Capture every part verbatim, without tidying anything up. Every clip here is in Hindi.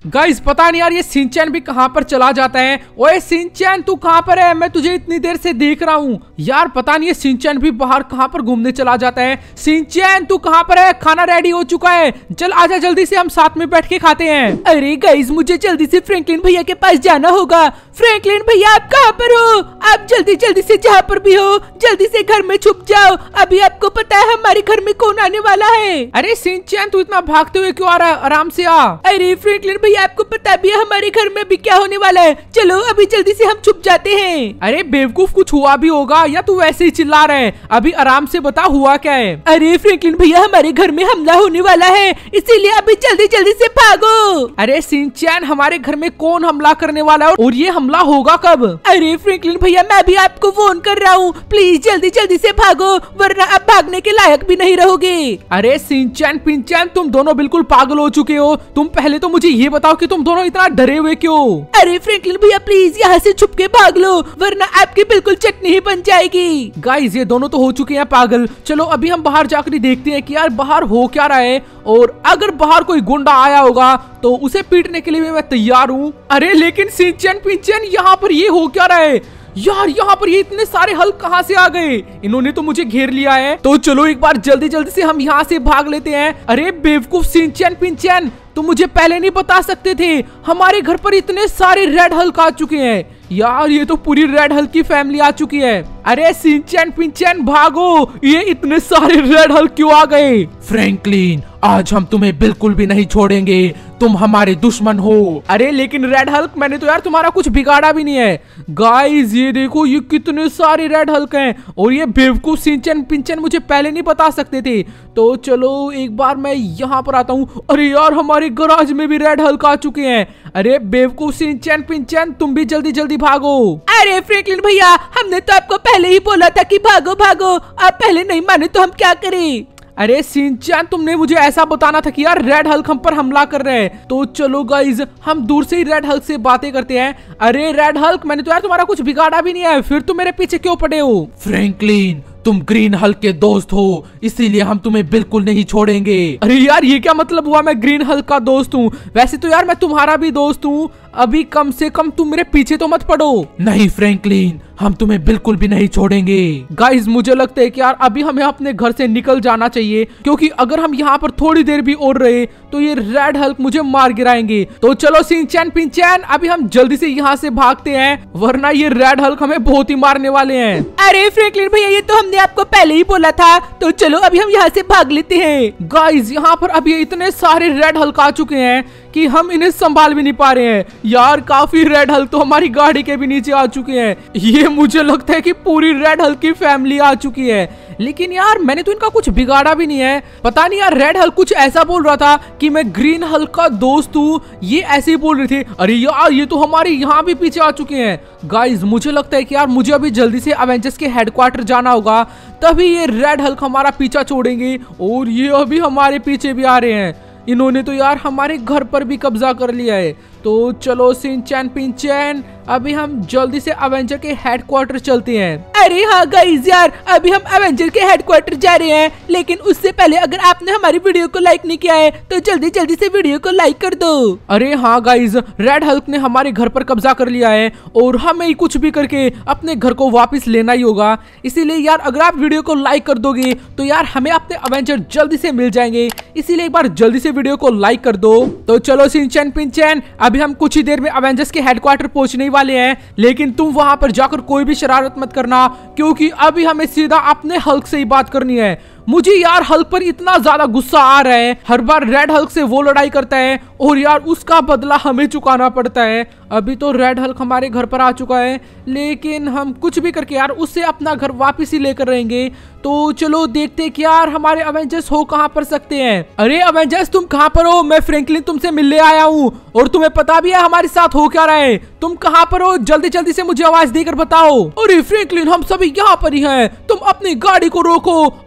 गाइस पता नहीं यार ये शिनचैन भी कहाँ पर चला जाता है। ओए शिनचैन तू कहाँ पर है? मैं तुझे इतनी देर से देख रहा हूँ यार। पता नहीं ये शिनचैन भी बाहर कहाँ पर घूमने चला जाता है। शिनचैन तू कहाँ पर है? खाना रेडी हो चुका है, चल आजा जल्दी से, हम साथ में बैठ के खाते हैं। अरे गाइस मुझे जल्दी से फ्रैंकलिन भैया के पास जाना होगा। फ्रैंकलिन भैया आप कहाँ पर हो? आप जल्दी जल्दी से जहाँ पर भी हो जल्दी से घर में छुप जाओ। अभी आपको पता है हमारे घर में कौन आने वाला है। अरे शिनचैन तू इतना भागते हुए क्यों आ रहा है? आराम से आ। अरे फ्रैंकलिन भैया आपको पता भी है हमारे घर में भी क्या होने वाला है। चलो अभी जल्दी से हम छुप जाते हैं। अरे बेवकूफ कुछ हुआ भी होगा या तू वैसे ही चिल्ला रहा है? अभी आराम से बता हुआ क्या है। अरे फ्रैंकलिन भैया हमारे घर में हमला होने वाला है, इसीलिए अभी जल्दी जल्दी से भागो। अरे शिनचैन हमारे घर में कौन हमला करने वाला है और ये हमला होगा कब? अरे फ्रैंकलिन भैया मैं भी आपको फोन कर रहा हूँ, प्लीज जल्दी जल्दी से भागो वरना आप भागने के लायक भी नहीं रहोगे। अरे शिनचैन पिनचैन तुम दोनों बिल्कुल पागल हो चुके हो। तुम पहले तो मुझे ये बताओ कि तुम दोनों इतना डरे हुए क्यों? अरे फ्रैंकलिन भैया प्लीज यहाँ से छुप के भाग लो वरना आपकी बिल्कुल चटनी ही बन जाएगी। गाइस ये दोनों तो हो चुके हैं पागल। चलो अभी हम बाहर जाकर देखते हैं कि यार बाहर हो क्या रहा है, और अगर बाहर कोई गुंडा आया होगा तो उसे पीटने के लिए मैं तैयार हूँ। अरे लेकिन शिनचैन पिनचैन यहाँ पर ये हो क्या रहा है यार? यहाँ पर ये इतने सारे हल्क कहाँ से आ गए? इन्होंने तो मुझे घेर लिया है। तो चलो एक बार जल्दी जल्दी से हम यहाँ से भाग लेते हैं। अरे बेवकूफ शिनचैन पिनचैन तुम मुझे पहले नहीं बता सकते थे? हमारे घर पर इतने सारे रेड हल्क आ चुके हैं यार, ये तो पूरी रेड हल्क की फैमिली आ चुकी है। अरे शिनचैन पिनचैन भागो, ये इतने सारे रेड हल्क क्यों आ गए? फ्रैंकलिन आज हम तुम्हें बिल्कुल भी नहीं छोड़ेंगे, तुम हमारे दुश्मन हो। अरे लेकिन रेड हल्क मैंने तो यार तुम्हारा कुछ बिगाड़ा भी नहीं है। गाइस ये देखो ये कितने सारे रेड हल्क हैं, और ये बेवकूफ शिनचैन पिनचैन मुझे पहले नहीं बता सकते थे। तो चलो एक बार मैं यहाँ पर आता हूँ। अरे यार हमारे गराज में भी रेड हल्क आ चुके हैं। अरे बेवकूफ शिनचैन पिनचैन तुम भी जल्दी जल्दी भागो। अरे फ्रैंकलिन भैया हमने तो आपको पहले ही बोला था कि भागो भागो, आप पहले नहीं माने तो हम क्या करें? अरे शिनचैन तुमने मुझे ऐसा बताना था कि यार रेड हल्क हम पर हमला कर रहे हैं। तो चलो गाइज हम दूर से ही रेड हल्क से बातें करते हैं। अरे रेड हल्क मैंने तो यार तुम्हारा कुछ बिगाड़ा भी नहीं है, फिर तुम मेरे पीछे क्यों पड़े हो? फ्रैंकलिन तुम ग्रीन हल्क के दोस्त हो, इसीलिए हम तुम्हें बिल्कुल नहीं छोड़ेंगे। अरे यार ये क्या मतलब हुआ मैं ग्रीन हल्क का दोस्त हूँ? वैसे तो यार मैं तुम्हारा भी दोस्त हूँ, अभी कम से कम तुम मेरे पीछे तो मत पड़ो। नहीं फ्रैंकलिन हम तुम्हें बिल्कुल भी नहीं छोड़ेंगे। गाइस मुझे लगता है कि यार अभी हमें अपने घर से निकल जाना चाहिए, क्योंकि अगर हम यहाँ पर थोड़ी देर भी और रहे तो ये रेड हल्क मुझे मार गिराएंगे। तो चलो शिनचैन पिनचैन अभी हम जल्दी से यहाँ से भागते हैं, वरना ये रेड हल्क हमें बहुत ही मारने वाले हैं। अरे फ्रैंकलिन भैया ये तो हमने आपको पहले ही बोला था। तो चलो अभी हम यहाँ से भाग लेते हैं। गाइस यहाँ पर अभी इतने सारे रेड हल्क आ चुके हैं कि हम इन्हें संभाल भी नहीं पा रहे हैं। यार काफी रेड हल्क तो हमारी गाड़ी के भी नीचे आ चुके हैं। ये मुझे लगता है कि पूरी रेड हल्क की फैमिली आ चुकी है। लेकिन यार मैंने तो इनका कुछ बिगाड़ा भी नहीं है। पता नहीं यार रेड हल्क कुछ ऐसा बोल रहा था कि मैं ग्रीन हल्क का दोस्त हूँ, ये ऐसे ही बोल रहे थे। अरे यार ये तो हमारे यहाँ भी पीछे आ चुके हैं। गाइज मुझे लगता है कि यार मुझे अभी जल्दी से अवेंजर्स के हेडक्वार्टर जाना होगा, तभी ये रेड हल्क हमारा पीछा छोड़ेंगे। और ये अभी हमारे पीछे भी आ रहे हैं। इन्होंने तो यार हमारे घर पर भी कब्जा कर लिया है। तो चलो शिनचैन पिनचैन अभी हम जल्दी से अवेंजर के हेडक्वार्टर चलते हैं। अरे हाँ गाइस यार अभी हम अवेंजर के हेडक्वार्टर जा रहे हैं, लेकिन उससे पहले अगर आपने हमारी वीडियो को लाइक नहीं किया है तो जल्दी जल्दी से वीडियो को लाइक कर दो। अरे हाँ गाइस रेड हल्क ने हमारे घर पर कब्जा कर लिया है और हमें कुछ भी करके अपने घर को वापस लेना ही होगा। इसीलिए यार अगर आप वीडियो को लाइक कर दोगे तो यार हमें अपने अवेंजर जल्दी से मिल जाएंगे। इसीलिए एक बार जल्दी से वीडियो को लाइक कर दो। तो चलो शिनचैन पिनचैन अभी हम कुछ ही देर में अवेंजर्स के हेडक्वार्टर पहुंचने वाले हैं, लेकिन तुम वहां पर जाकर कोई भी शरारत मत करना, क्योंकि अभी हमें सीधा अपने हल्क से ही बात करनी है। मुझे यार हल्क पर इतना ज्यादा गुस्सा आ रहा है, हर बार रेड हल्क से वो लड़ाई करता है और यार उसका बदला हमें चुकाना पड़ता है। अभी तो रेड हल्क हमारे घर पर आ चुका है, लेकिन हम कुछ भी करके यार उससे अपना घर वापस ही लेकर रहेंगे। तो चलो देखते कि यार हमारे अवेंजर्स हो कहाँ पर सकते हैं। अरे अवेंजर्स तुम कहाँ पर हो? मैं फ्रैंकलिन तुमसे मिलने आया हूँ और तुम्हें पता भी है हमारे साथ हो क्या रहा है। तुम कहाँ पर हो? जल्दी जल्दी से मुझे आवाज देकर बताओ। अरे फ्रैंकलिन हम सभी यहाँ पर ही हैं, तुम अपनी गाड़ी को रोको और जल्दी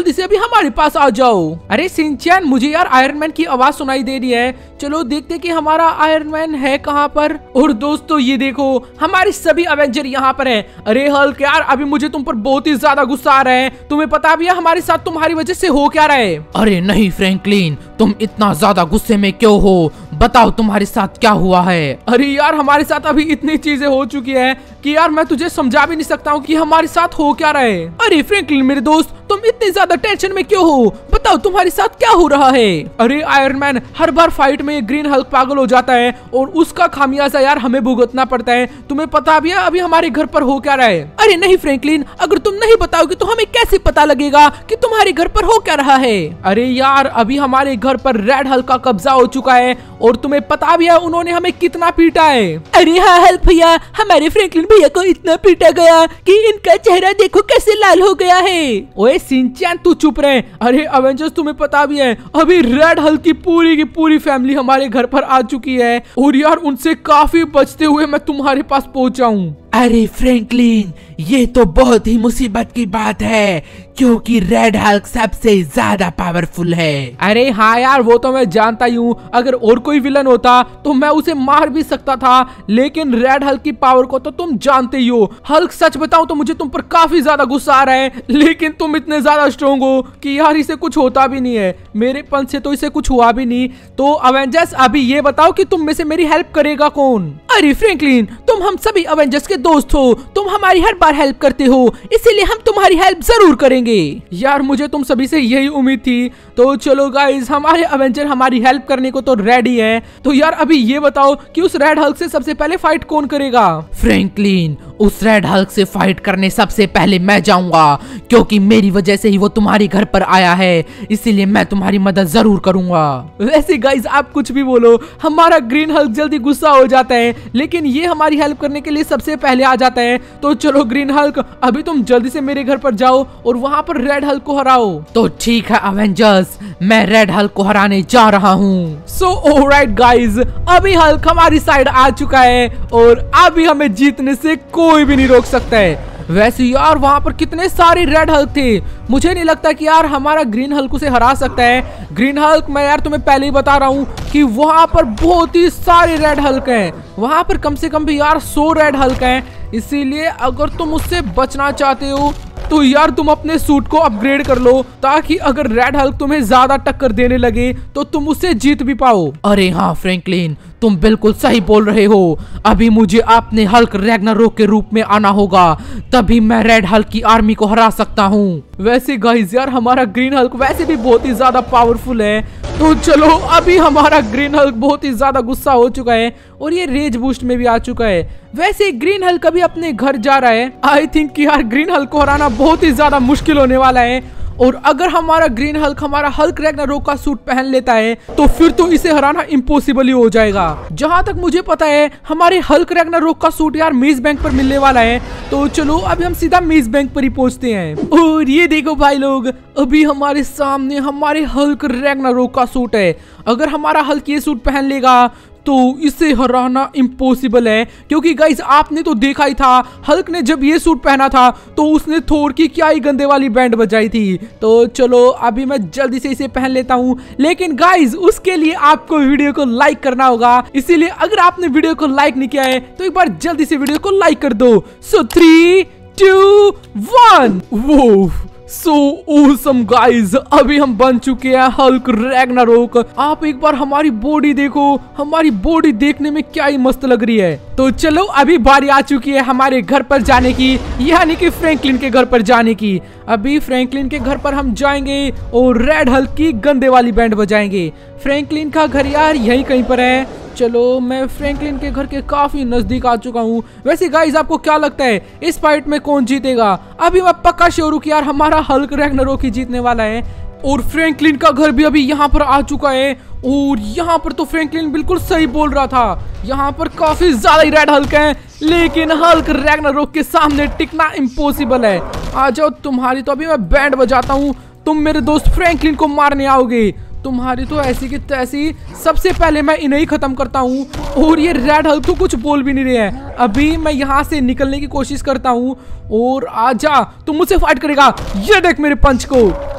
जल्दी से अभी हमारे पास आ जाओ। अरे सिंचैन, मुझे यार आयरन मैन की आवाज सुनाई दे रही है। चलो देखते कि हमारा आयरन मैन है कहाँ पर। और दोस्तों ये देखो, हमारे सभी अवेंजर यहाँ पर है। अरे हल्क यार, अभी मुझे तुम पर बहुत ही ज्यादा गुस्सा आ रहा है। तुम्हें पता भी है हमारे साथ तुम्हारी वजह से हो क्या रहा है? अरे नहीं फ्रैंकलिन, तुम इतना ज्यादा गुस्से में क्यों हो? बताओ तुम्हारे साथ क्या हुआ है? अरे यार, हमारे साथ अभी इतनी चीजें हो चुकी है कि यार मैं तुझे समझा भी नहीं सकता हूँ कि हमारे साथ हो क्या रहा है। अरे फ्रैंकलिन मेरे दोस्त, तुम इतनी ज्यादा टेंशन में क्यों हो? बताओ तुम्हारे साथ क्या हो रहा है? अरे आयरन मैन, हर बार फाइट में ग्रीन हल्क पागल हो जाता है और उसका खामियाजा यार हमें भुगतना पड़ता है। तुम्हें पता भी है अभी हमारे घर पर हो क्या रहा है? अरे नहीं फ्रैंकलिन, अगर तुम नहीं बताओगे तो हमें कैसे पता लगेगा कि तुम्हारे घर पर हो क्या रहा है? अरे यार, अभी हमारे घर पर रेड हल्क का कब्जा हो चुका है और तुम्हें पता भी है उन्होंने हमें कितना पीटा है। अरे हाँ हल्क भैया, हमारे फ्रैंकलिन भैया को इतना पीटा गया कि इनका चेहरा देखो कैसे लाल हो गया है। ओए सिंचैन, तू चुप रहे। अरे अवेंजर्स, तुम्हें पता भी है अभी रेड हल्क की पूरी की पूरी फैमिली हमारे घर पर आ चुकी है और यार उनसे काफी बचते हुए मैं तुम्हारे पास पहुंचा हूँ। अरे फ्रैंकलिन, ये तो बहुत ही मुसीबत की बात है क्योंकि रेड हल्क सबसे ज्यादा पावरफुल है। अरे हाँ यार, वो तो मैं जानता ही हूँ। अगर और कोई विलन होता तो मैं उसे मार भी सकता था, लेकिन रेड हल्क की पावर को तो तुम जानते ही हो। हल्क, सच बताऊं तो मुझे तुम पर काफी ज्यादा गुस्सा आ रहा है, लेकिन तुम इतने ज्यादा स्ट्रॉन्ग हो कि यार इसे कुछ होता भी नहीं है। मेरे पंच से तो इसे कुछ हुआ भी नहीं। तो अवेंजर्स, अभी ये बताओ कि तुम में से मेरी हेल्प करेगा कौन? अरे फ्रैंकलिन, तुम हम सभी अवेंजर्स के दोस्त हो, तुम हमारी हर बार हेल्प करते हो, इसीलिए हम तुम्हारी हेल्प जरूर करेंगे। यार मुझे तुम सभी से यही उम्मीद थी। तो चलो गाइस, हमारे अवेंजर हमारी हेल्प करने को तो रेडी है। तो यार अभी ये बताओ कि उस रेड हल्क से सबसे पहले फाइट कौन करेगा? फ्रैंकलिन, उस रेड हल्क से फाइट करने सबसे पहले मैं जाऊंगा क्योंकि मेरी वजह से ही वो तुम्हारे घर पर आया है, इसीलिए मैं तुम्हारी मदद जरूर करूंगा। वैसे गाइस, आप कुछ भी बोलो, हमारा ग्रीन हल्क जल्दी गुस्सा हो जाता है, लेकिन ये हमारी हेल्प करने के लिए सबसे पहले आ जाता है। तो चलो ग्रीन हल्क, अभी तुम जल्दी से मेरे घर पर जाओ और वहाँ पर रेड हल्क को हराओ। तो ठीक है अवेंजर्स, मैं रेड हल्क को हराने जा रहा हूँ। सो ऑलराइट गाइस, अभी हल्क हमारी साइड आ चुका है और अभी हमें जीतने से कोई भी नहीं रोक सकता है। वैसे यार वहाँ पर कितने सारे रेड हल्क थे, मुझे नहीं लगता कि यार हमारा ग्रीन हल्क उसे हरा सकता है। ग्रीन हल्क, मैं यार तुम्हें पहले ही बता रहा हूँ कि वहाँ पर बहुत ही सारे रेड हल्क हैं। वहाँ पर कम से कम भी यार सौ रेड हल्क हैं, इसीलिए अगर तुम उससे बचना चाहते हो तो यार तुम अपने सूट को अपग्रेड कर लो, ताकि अगर रेड हल्क तुम्हें ज्यादा टक्कर देने लगे तो तुम उससे जीत भी पाओ। अरे हाँ फ्रैंकलिन, तुम बिल्कुल सही बोल रहे हो। अभी मुझे अपने हल्क रैग्नारोक के रूप में आना होगा, तभी मैं रेड हल्क की आर्मी को हरा सकता हूँ। वैसे गाइस यार, हमारा ग्रीन हल्क वैसे भी बहुत ही ज्यादा पावरफुल है। तो चलो, अभी हमारा ग्रीन हल्क बहुत ही ज्यादा गुस्सा हो चुका है और ये रेज बूस्ट में भी आ चुका है। वैसे ग्रीन हल्क अभी अपने घर जा रहा है। आई थिंक कि यार ग्रीन हल्क को हराना बहुत ही ज्यादा मुश्किल होने वाला है, और अगर हमारा ग्रीन हल्क हमारा हल्क रैग्नारोक का सूट पहन लेता है तो फिर तो इसे हराना इम्पॉसिबल ही हो जाएगा। जहां तक मुझे पता है हमारे हल्क रैग्नारोक का सूट यार मेज बैंक पर मिलने वाला है। तो चलो अभी हम सीधा मेज बैंक पर ही पहुंचते हैं। और ये देखो भाई लोग, अभी हमारे सामने हमारे हल्क रैग्नारोक का सूट है। अगर हमारा हल्क ये सूट पहन लेगा तो इसे हराना इम्पॉसिबल है, क्योंकि गाइस आपने तो देखा ही था हल्क ने जब ये सूट पहना था तो उसने थोर की क्या ही गंदे वाली बैंड बजाई थी। तो चलो अभी मैं जल्दी से इसे पहन लेता हूँ, लेकिन गाइस उसके लिए आपको वीडियो को लाइक करना होगा। इसीलिए अगर आपने वीडियो को लाइक नहीं किया है तो एक बार जल्दी से वीडियो को लाइक कर दो। सो थ्री टू वन, वो सो ऑसम गाइज, अभी हम बन चुके हैं हल्क रैग्नारोक। आप एक बार हमारी बॉडी देखो, हमारी बॉडी देखने में क्या ही मस्त लग रही है। तो चलो अभी बारी आ चुकी है हमारे घर पर जाने की, यानी कि फ्रैंकलिन के घर पर जाने की। अभी फ्रैंकलिन के घर पर हम जाएंगे और रेड हल्क की गंदे वाली बैंड बजाएंगे। फ्रैंकलिन का घर यार यहीं कहीं पर है। चलो मैं फ्रैंकलिन के घर के काफी नजदीक आ चुका हूँ। वैसे गाइस आपको क्या लगता है इस फाइट में कौन जीतेगा? अभी मैं पक्का श्योर हूँ कि यार हमारा हल्क रैग्नारोक ही जीतने वाला है। और फ्रैंकलिन का घर भी अभी यहाँ पर आ चुका है, और यहाँ पर तो फ्रैंकलिन बिल्कुल सही बोल रहा था। यहाँ पर काफी ज्यादा ही रेड हल्क हैं, लेकिन हल्क रैग्नारोक के सामने टिकना इम्पॉसिबल है। आ जाओ, तुम्हारी तो अभी मैं बैंड बजाता हूँ, तुम मेरे दोस्त फ्रैंकलिन को मारने आओगे। तुम्हारी तो ऐसी की तैसी, सबसे पहले मैं इन्हें ही खत्म करता हूँ। और ये रेड हल्क तो कुछ बोल भी नहीं रहे हैं। अभी मैं यहाँ से निकलने की कोशिश करता हूँ। और आजा, तुम मुझसे फाइट करेगा, ये देख मेरे पंच को।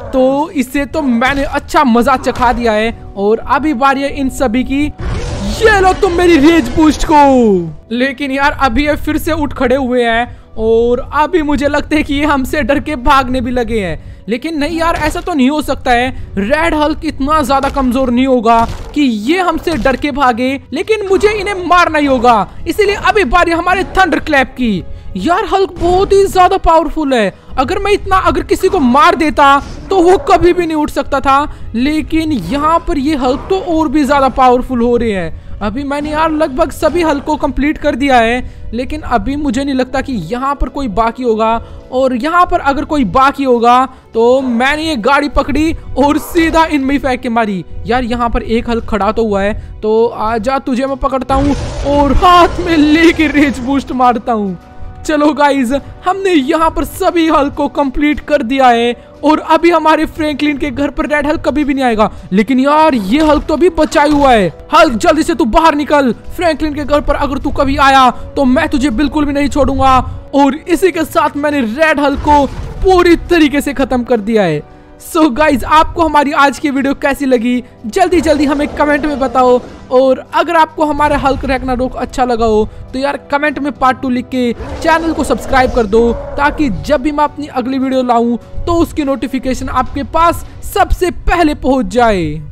तो इसे तो मैंने अच्छा मजा चखा दिया है और अभी बारी है इन सभी की। ये लो तुम मेरी रेज बूस्ट को। लेकिन यार अभी ये फिर से उठ खड़े हुए हैं और अभी मुझे लगता है कि ये हमसे डर के भागने भी लगे हैं। लेकिन नहीं यार, ऐसा तो नहीं हो सकता है। रेड हल्क इतना ज्यादा कमजोर नहीं होगा कि ये हमसे डर के भागे, लेकिन मुझे इन्हें मारना ही होगा। इसीलिए अभी बारी हमारे थंडर क्लैप की। यार हल्क बहुत ही ज्यादा पावरफुल है। अगर मैं इतना अगर किसी को मार देता तो वो कभी भी नहीं उठ सकता था, लेकिन यहाँ पर ये हल्क तो और भी ज्यादा पावरफुल हो रहे हैं। अभी मैंने यार लगभग सभी हल्क को कंप्लीट कर दिया है, लेकिन अभी मुझे नहीं लगता कि यहाँ पर कोई बाकी होगा। और यहाँ पर अगर कोई बाकी होगा तो मैंने ये गाड़ी पकड़ी और सीधा इनमें फेंक के मारी। यार यहाँ पर एक हल्क खड़ा तो हुआ है, तो आजा तुझे मैं पकड़ता हूँ और हाथ में लेके रेज बूस्ट मारता हूँ। चलो गाइज, हमने यहाँ पर सभी हल्क को कंप्लीट कर दिया है और अभी हमारे फ्रैंकलिन के घर पर रेड हल्क कभी भी नहीं आएगा। लेकिन यार ये हल्क तो अभी बचा ही हुआ है। हल्क जल्दी से तू बाहर निकल। फ्रैंकलिन के घर पर अगर तू कभी आया तो मैं तुझे बिल्कुल भी नहीं छोड़ूंगा। और इसी के साथ मैंने रेड हल्क को पूरी तरीके से खत्म कर दिया है। सो so गाइज, आपको हमारी आज की वीडियो कैसी लगी जल्दी जल्दी हमें कमेंट में बताओ। और अगर आपको हमारा हल्क रैग्नारोक अच्छा लगा हो तो यार कमेंट में पार्ट टू लिख के चैनल को सब्सक्राइब कर दो, ताकि जब भी मैं अपनी अगली वीडियो लाऊं तो उसकी नोटिफिकेशन आपके पास सबसे पहले पहुंच जाए।